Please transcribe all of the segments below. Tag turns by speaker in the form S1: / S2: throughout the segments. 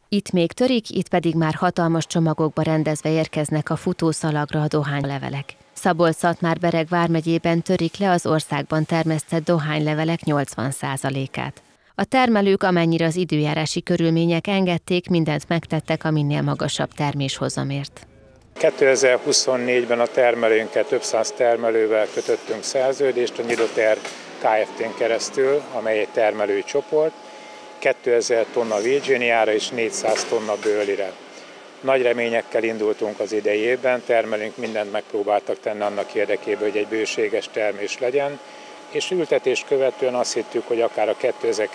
S1: Itt még törik, itt pedig már hatalmas csomagokba rendezve érkeznek a futószalagra a dohánylevelek. Szabolcs-Szatmár-Bereg vármegyében törik le az országban termesztett dohánylevelek 80%-át. A termelők, amennyire az időjárási körülmények engedték, mindent megtettek a minél magasabb terméshozamért.
S2: 2024-ben a termelőnket több száz termelővel kötöttünk szerződést a Nyiroter Kft-n keresztül, amely egy termelői csoport, 2000 tonna Virginiára és 400 tonna Burleyre. Nagy reményekkel indultunk az idei évben, termelőnk mindent megpróbáltak tenni annak érdekében, hogy egy bőséges termés legyen, és ültetés követően azt hittük, hogy akár a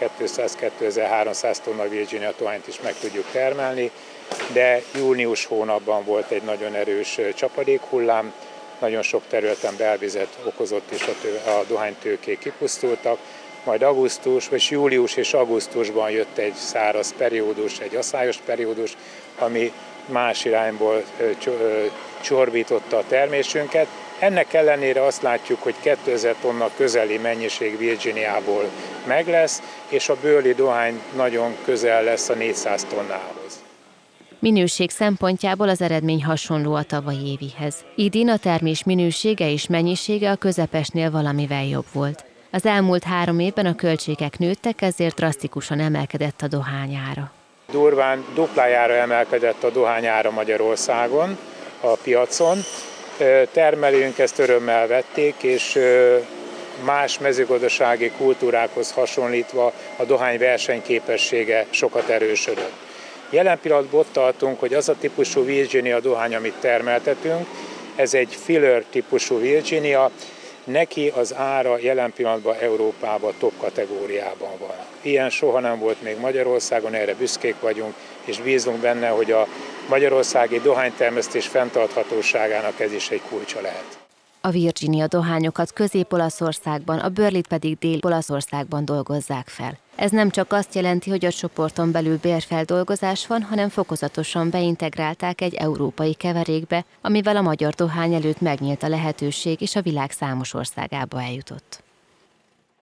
S2: 2200-2300 tonna Virginia tohányt is meg tudjuk termelni, de június hónapban volt egy nagyon erős csapadékhullám, nagyon sok területen belvizet okozott és a dohánytőkék kipusztultak, majd július és augusztusban jött egy száraz periódus, egy aszályos periódus, ami más irányból csorbította a termésünket. Ennek ellenére azt látjuk, hogy 2000 tonna közeli mennyiség Virginiából meg lesz, és a Burley dohány nagyon közel lesz a 400 tonnához.
S1: Minőség szempontjából az eredmény hasonló a tavalyi évihez. Idén a termés minősége és mennyisége a közepesnél valamivel jobb volt. Az elmúlt 3 évben a költségek nőttek, ezért drasztikusan emelkedett a dohányára.
S2: Durván duplájára emelkedett a dohányára Magyarországon, a piacon. Termelőink ezt örömmel vették, és más mezőgazdasági kultúrákhoz hasonlítva a dohány versenyképessége sokat erősödött. Jelen pillanatban ott tartunk, hogy az a típusú Virginia dohány, amit termeltetünk, ez egy filler típusú Virginia, neki az ára jelen pillanatban Európában top kategóriában van. Ilyen soha nem volt még Magyarországon, erre büszkék vagyunk, és bízunk benne, hogy a magyarországi dohánytermesztés fenntarthatóságának ez is egy kulcsa lehet.
S1: A Virginia dohányokat Közép-Olaszországban, a Burleyt pedig Dél-Olaszországban dolgozzák fel. Ez nem csak azt jelenti, hogy a csoporton belül bérfeldolgozás van, hanem fokozatosan beintegrálták egy európai keverékbe, amivel a magyar dohány előtt megnyílt a lehetőség és a világ számos országába eljutott.